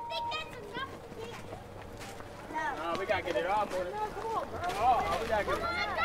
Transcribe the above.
think that's enough? No, we gotta get it off. No, come on, bro. Oh, we gotta get it.